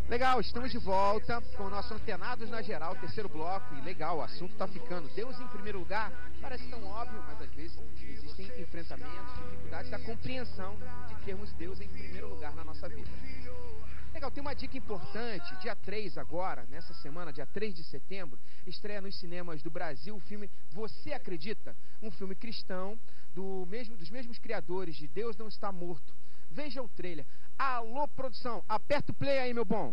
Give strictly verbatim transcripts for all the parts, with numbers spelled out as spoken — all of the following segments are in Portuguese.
Legal, estamos de volta com o nosso Antenados na Geral, terceiro bloco. E legal, o assunto está ficando Deus em primeiro lugar. Parece tão óbvio, mas às vezes existem enfrentamentos, dificuldades da compreensão de termos Deus em primeiro lugar na nossa vida. Legal, tem uma dica importante. Dia três agora, nessa semana, dia três de setembro, estreia nos cinemas do Brasil o filme Você Acredita? Um filme cristão do mesmo, dos mesmos criadores de Deus Não Está Morto. Veja o trailer. Alô, produção, aperta o play aí, meu bom.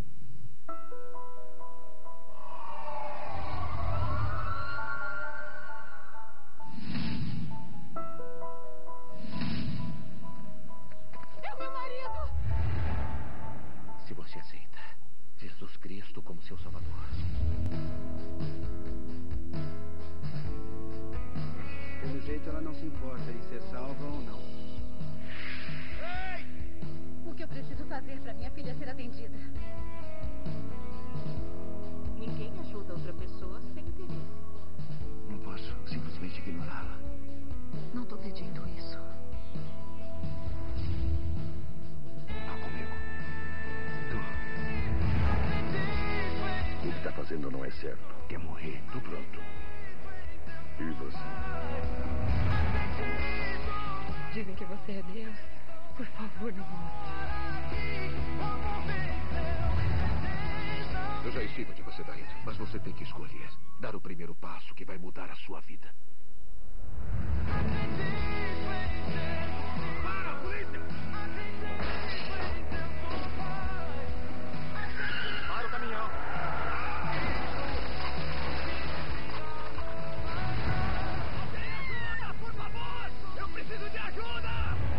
É o meu marido! Se você aceita Jesus Cristo como seu Salvador, pelo jeito ela não se importa em ser salva ou não. O que eu preciso fazer para minha filha ser atendida? Ninguém ajuda outra pessoa sem interesse. não posso simplesmente ignorá-la. Não tô pedindo isso. Vá comigo. Tu. O que tá fazendo não é certo. Quer morrer? Tô pronto. E você? Dizem que você é Deus. Por favor, não mostre. Eu já estive onde você tá indo, mas você tem que escolher. Dar o primeiro passo que vai mudar a sua vida. Para, polícia! Para o caminhão! Tem ajuda, por favor! Eu preciso de ajuda!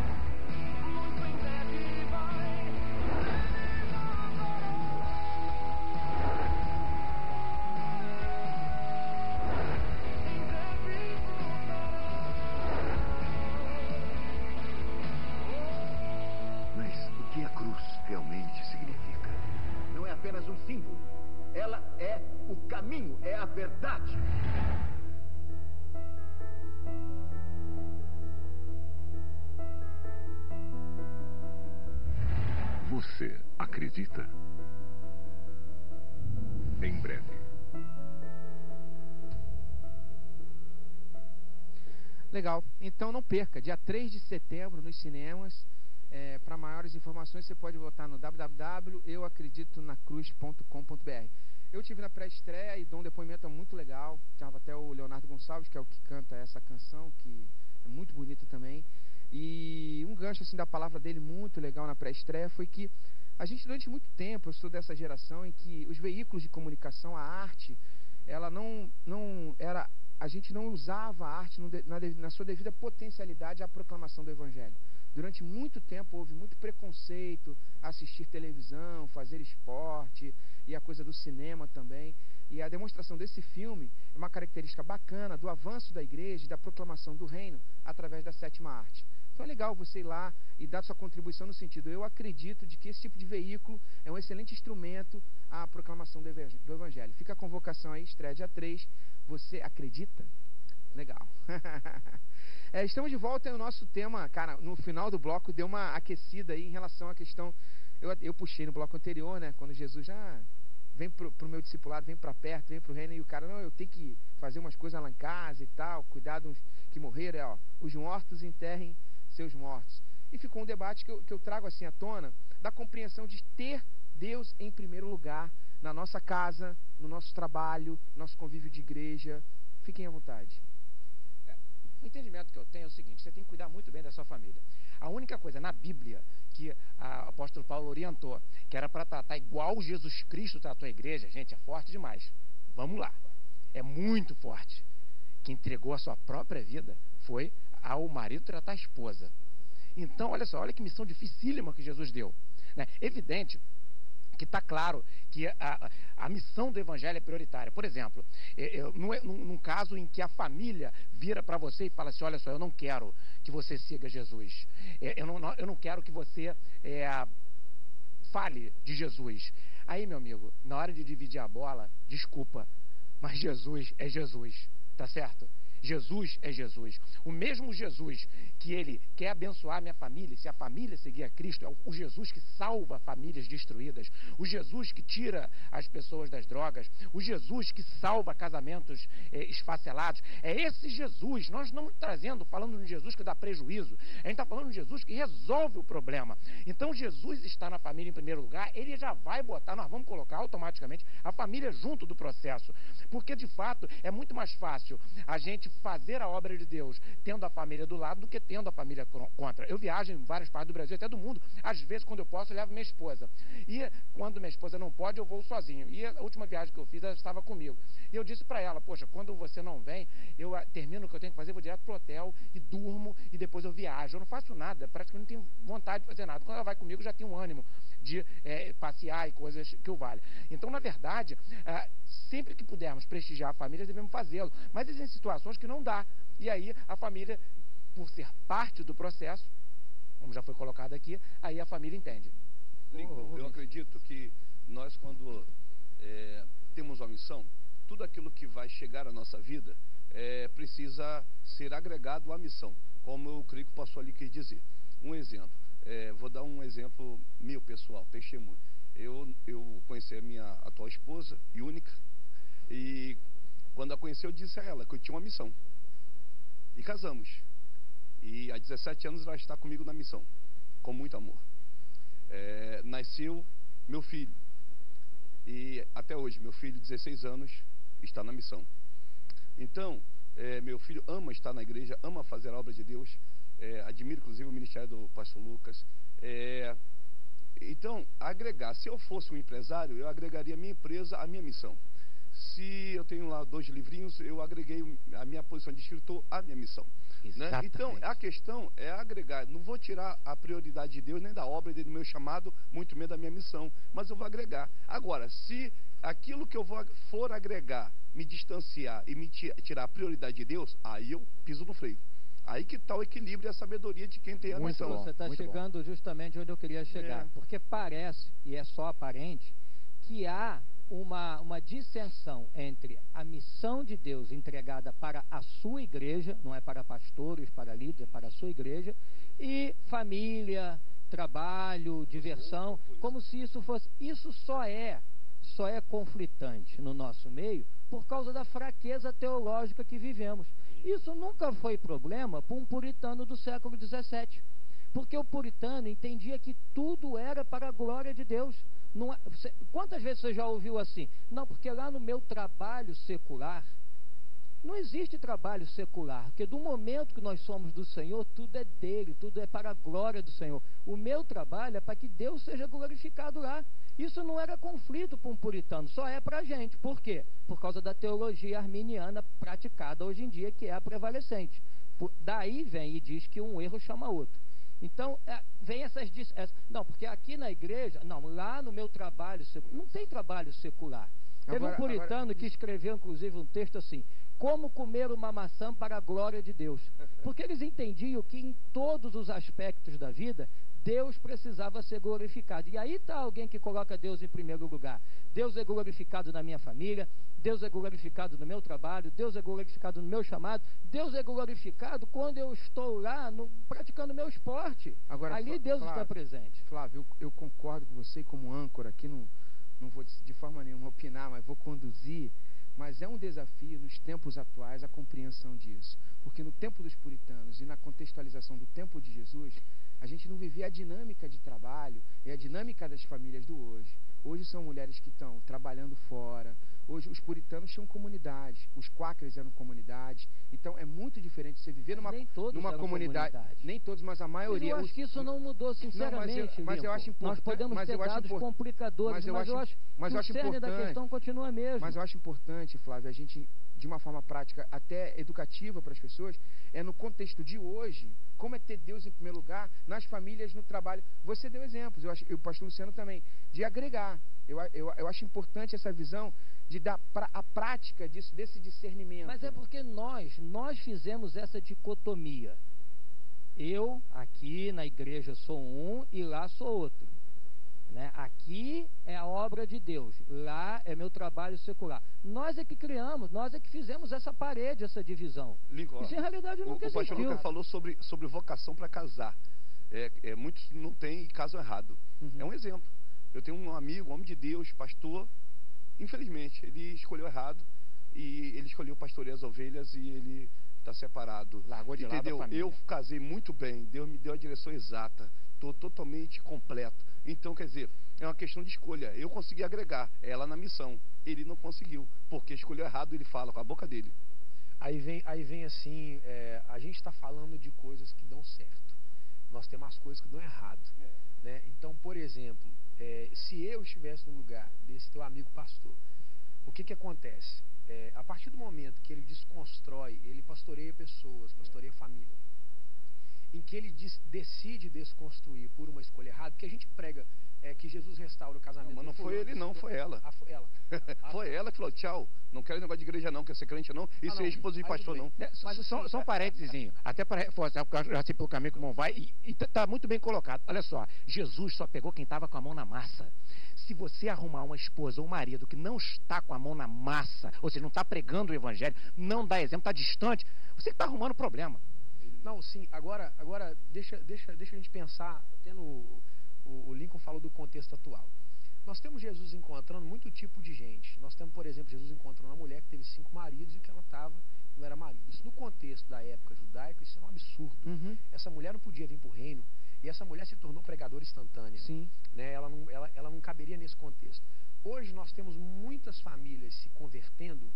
Realmente significa. Não é apenas um símbolo. Ela é o caminho, é a verdade. Você acredita? Em breve. Legal, então não perca, dia três de setembro nos cinemas. É, para maiores informações você pode voltar no w w w ponto eu acredito na cruz ponto com ponto b r. Eu tive na pré-estreia e dou um depoimento muito legal. Tava até o Leonardo Gonçalves, que é o que canta essa canção, que é muito bonita também. E um gancho assim da palavra dele muito legal na pré-estreia foi que a gente durante muito tempo, eu sou dessa geração em que os veículos de comunicação, a arte, ela não, não era, a gente não usava a arte no, na, na sua devida potencialidade à proclamação do Evangelho. Durante muito tempo houve muito preconceito, assistir televisão, fazer esporte e a coisa do cinema também. E a demonstração desse filme é uma característica bacana do avanço da igreja e da proclamação do reino através da sétima arte. Então é legal você ir lá e dar sua contribuição no sentido, eu acredito de que esse tipo de veículo é um excelente instrumento à proclamação do Evangelho. Fica a convocação aí, estreia dia três. Você acredita? Legal. É, estamos de volta e o nosso tema, cara, no final do bloco deu uma aquecida aí em relação à questão, eu, eu puxei no bloco anterior, né, quando Jesus já vem pro, pro meu discipulado, vem para perto, vem pro reino, e o cara, não, eu tenho que fazer umas coisas lá em casa e tal, cuidar dos que morreram, é, ó, os mortos enterrem seus mortos. E ficou um debate que eu, que eu trago assim à tona, da compreensão de ter Deus em primeiro lugar, na nossa casa, no nosso trabalho, nosso convívio de igreja. Fiquem à vontade. O entendimento que eu tenho é o seguinte, você tem que cuidar muito bem da sua família. A única coisa na Bíblia que a, o apóstolo Paulo orientou, que era para tratar igual Jesus Cristo tratou a igreja, gente, é forte demais. Vamos lá. É muito forte. Que entregou a sua própria vida foi ao marido tratar a esposa. Então, olha só, olha que missão dificílima que Jesus deu. Né? Evidente que está claro que a, a missão do evangelho é prioritária. Por exemplo, eu, num, num caso em que a família vira para você e fala assim, olha só, eu não quero que você siga Jesus. Eu não, eu não quero que você é, fale de Jesus. Aí, meu amigo, na hora de dividir a bola, desculpa, mas Jesus é Jesus, tá certo? Jesus é Jesus. O mesmo Jesus que ele quer abençoar a minha família, se a família seguir a Cristo, é o Jesus que salva famílias destruídas, o Jesus que tira as pessoas das drogas, o Jesus que salva casamentos é, esfacelados. É esse Jesus. Nós não estamos trazendo, falando de Jesus que dá prejuízo. A gente está falando de Jesus que resolve o problema. Então Jesus está na família em primeiro lugar, ele já vai botar, nós vamos colocar automaticamente a família junto do processo. Porque de fato é muito mais fácil a gente fazer a obra de Deus tendo a família do lado do que tendo a família contra. Eu viajo em várias partes do Brasil, até do mundo. Às vezes, quando eu posso, eu levo minha esposa. E quando minha esposa não pode, eu vou sozinho. E a última viagem que eu fiz, ela estava comigo. E eu disse para ela, poxa, quando você não vem, eu termino o que eu tenho que fazer, vou direto pro hotel e durmo e depois eu viajo. Eu não faço nada, praticamente não tenho vontade de fazer nada. Quando ela vai comigo, eu já tenho um ânimo de é, passear e coisas que eu valho. Então, na verdade, é, sempre que pudermos prestigiar a família, devemos fazê-lo. Mas existem situações que não dá. E aí a família, por ser parte do processo, como já foi colocado aqui, aí a família entende. Lincoln, eu acredito que nós, quando é, temos uma missão, tudo aquilo que vai chegar à nossa vida é, precisa ser agregado à missão, como eu creio que o pastor ali quis dizer. Um exemplo, é, vou dar um exemplo meu pessoal, testemunho. Eu, eu conheci a minha atual esposa, e única, e quando a conheci eu disse a ela que eu tinha uma missão. E casamos. E há dezessete anos ela está comigo na missão, com muito amor. É, nasceu meu filho. E até hoje, meu filho de dezesseis anos está na missão. Então, é, meu filho ama estar na igreja, ama fazer a obra de Deus. É, admiro inclusive o ministério do pastor Lucas. É, então, agregar. Se eu fosse um empresário, eu agregaria a minha empresa à minha missão. Se eu tenho lá dois livrinhos, eu agreguei a minha posição de escritor à minha missão. Né? Então, a questão é agregar. Não vou tirar a prioridade de Deus, nem da obra, nem do meu chamado, muito menos da minha missão, mas eu vou agregar. Agora, se aquilo que eu vou, for agregar me distanciar e me tirar a prioridade de Deus, aí eu piso no freio. Aí que está o equilíbrio e a sabedoria de quem tem a muito missão. Bom, você está chegando bom. justamente onde eu queria chegar. É. Porque parece, e é só aparente, que há Uma, uma dissensão entre a missão de Deus entregada para a sua igreja, não é para pastores, para líderes, é para a sua igreja, e família, trabalho, diversão, como se isso fosse. Isso só é, só é conflitante no nosso meio por causa da fraqueza teológica que vivemos. Isso nunca foi problema para um puritano do século dezessete, porque o puritano entendia que tudo era para a glória de Deus. Não, você, quantas vezes você já ouviu assim? Não, porque lá no meu trabalho secular, não existe trabalho secular, porque do momento que nós somos do Senhor, tudo é dele, tudo é para a glória do Senhor. O meu trabalho é para que Deus seja glorificado lá. Isso não era conflito para um puritano, só é para a gente. Por quê? Por causa da teologia arminiana praticada hoje em dia, que é a prevalecente. Por, daí vem e diz que um erro chama outro. Então, é, vem essas, essas... Não, porque aqui na igreja... Não, lá no meu trabalho secular... Não tem trabalho secular. Teve agora, um puritano agora... que escreveu, inclusive, um texto assim: como comer uma maçã para a glória de Deus. Porque eles entendiam que em todos os aspectos da vida, Deus precisava ser glorificado. E aí está alguém que coloca Deus em primeiro lugar. Deus é glorificado na minha família, Deus é glorificado no meu trabalho, Deus é glorificado no meu chamado, Deus é glorificado quando eu estou lá no, praticando meu esporte. Agora, ali Deus Flávio, está presente. Flávio, eu, eu concordo com você como âncora aqui, não, não vou de forma nenhuma opinar, mas vou conduzir. Mas é um desafio nos tempos atuais a compreensão disso. Porque no tempo dos puritanos e na contextualização do tempo de Jesus, a gente não vivia a dinâmica de trabalho e a dinâmica das famílias do hoje. Hoje são mulheres que estão trabalhando fora. Hoje os puritanos tinham comunidades, os quáqueres eram comunidades. Então é muito diferente você viver numa, nem todos numa comunidade. comunidade. Nem todos, mas a maioria. Mas eu acho que isso não mudou, sinceramente. Não, mas, eu, mas eu acho importante. Nós podemos mas ter eu dados acho complicadores, mas eu mas acho, eu acho mas que eu acho o cerne da questão continua mesmo. Mas eu acho importante, Flávio, a gente, de uma forma prática, até educativa para as pessoas, é no contexto de hoje, como é ter Deus em primeiro lugar, nas famílias, no trabalho. Você deu exemplos, eu acho, e o pastor Luciano também, de agregar. Eu, eu, eu acho importante essa visão de dar pra, a prática disso, desse discernimento. Mas é porque nós, nós fizemos essa dicotomia. Eu, aqui na igreja, sou um e lá sou outro. né? Aqui é a obra de Deus, lá é meu trabalho secular. Nós é que criamos, nós é que fizemos essa parede, essa divisão. Lincoln, Isso em realidade o, nunca o pastor existiu. Lucas falou sobre, sobre vocação para casar. É, é, muitos não têm e casam errado. Uhum. É um exemplo. Eu tenho um amigo, um homem de Deus, pastor, infelizmente, ele escolheu errado e ele escolheu pastorear as ovelhas e ele está separado. Largou de lado a Entendeu? família. Eu casei muito bem, Deus me deu a direção exata, estou totalmente completo. Então, quer dizer, é uma questão de escolha. Eu consegui agregar ela na missão, ele não conseguiu, porque escolheu errado, ele fala com a boca dele. Aí vem, aí vem assim, é, a gente está falando de coisas que dão certo. Nós temos as coisas que dão errado. É. Né? Então, por exemplo, é, se eu estivesse no lugar desse teu amigo pastor, o que que acontece? É, a partir do momento que ele desconstrói, ele pastoreia pessoas, pastoreia família, em que ele des, decide desconstruir por uma escolha errada, porque a gente prega é, que Jesus restaura o casamento. Não, mas não foi ele não, foi ela. Ah, foi ela. Ah, Foi ela que falou, tchau, não quero negócio de igreja não, quer ser crente não, e Ah, ser não. esposa de Aí pastor tudo não. bem. É, só, Mas, só, assim, só um parênteses, até para reforçar, porque eu já sei pelo caminho que o irmão vai, e está muito bem colocado. Olha só, Jesus só pegou quem estava com a mão na massa. Se você arrumar uma esposa ou um marido que não está com a mão na massa, ou seja, não está pregando o evangelho, não dá exemplo, está distante, você está arrumando problema. Não, sim, agora, agora deixa, deixa, deixa a gente pensar, até no, o, o Lincoln falou do contexto atual. Nós temos Jesus encontrando muito tipo de gente. Nós temos, por exemplo, Jesus encontrando uma mulher que teve cinco maridos e que ela estava, não era marido. Isso no contexto da época judaica, isso é um absurdo. Uhum. Essa mulher não podia vir para o reino e essa mulher se tornou pregadora instantânea. Sim. Né? Ela, não, ela, ela não caberia nesse contexto. Hoje nós temos muitas famílias se convertendo,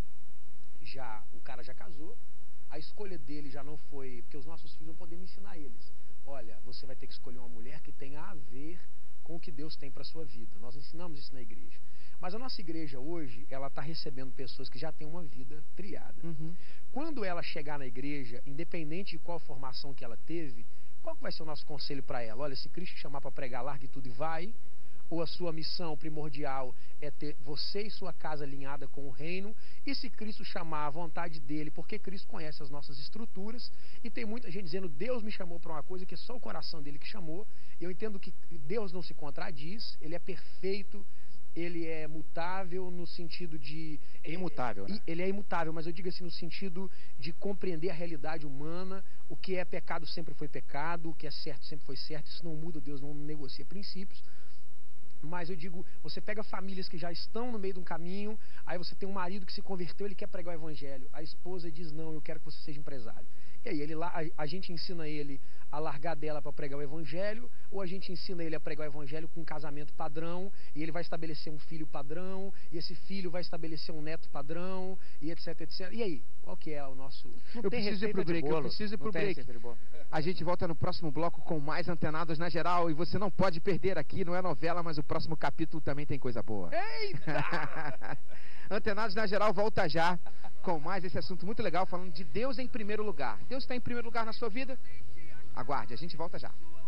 já o cara já casou, a escolha dele já não foi, porque os nossos filhos não podemos ensinar eles. Olha, você vai ter que escolher uma mulher que tenha a ver com o que Deus tem para a sua vida. Nós ensinamos isso na igreja. Mas a nossa igreja hoje, ela está recebendo pessoas que já têm uma vida trilhada. Uhum. Quando ela chegar na igreja, independente de qual formação que ela teve, qual que vai ser o nosso conselho para ela? Olha, se Cristo chamar para pregar, largue tudo e vai. Ou a sua missão primordial é ter você e sua casa alinhada com o reino. E se Cristo chamar a vontade dele, porque Cristo conhece as nossas estruturas. E tem muita gente dizendo, Deus me chamou para uma coisa que é só o coração dele que chamou. Eu entendo que Deus não se contradiz, ele é perfeito, ele é mutável no sentido de... É imutável, né? Ele é imutável, mas eu digo assim no sentido de compreender a realidade humana. O que é pecado sempre foi pecado, o que é certo sempre foi certo. Isso não muda, Deus não negocia princípios. Mas eu digo, você pega famílias que já estão no meio de um caminho, aí você tem um marido que se converteu, ele quer pregar o evangelho. A esposa diz, não, eu quero que você seja empresário. E aí ele, a, a gente ensina ele a largar dela para pregar o evangelho, ou a gente ensina ele a pregar o evangelho com um casamento padrão, e ele vai estabelecer um filho padrão, e esse filho vai estabelecer um neto padrão, e etc, etcétera. E aí, qual que é o nosso... Não Eu tem preciso ir receita pro de break, eu bolo. preciso ir pro Não tem break. receita de bolo. A gente volta no próximo bloco com mais Antenados na Geral e você não pode perder aqui, não é novela, mas o próximo capítulo também tem coisa boa. Eita! Antenados na Geral volta já com mais esse assunto muito legal, falando de Deus em primeiro lugar. Deus está em primeiro lugar na sua vida? Aguarde, a gente volta já.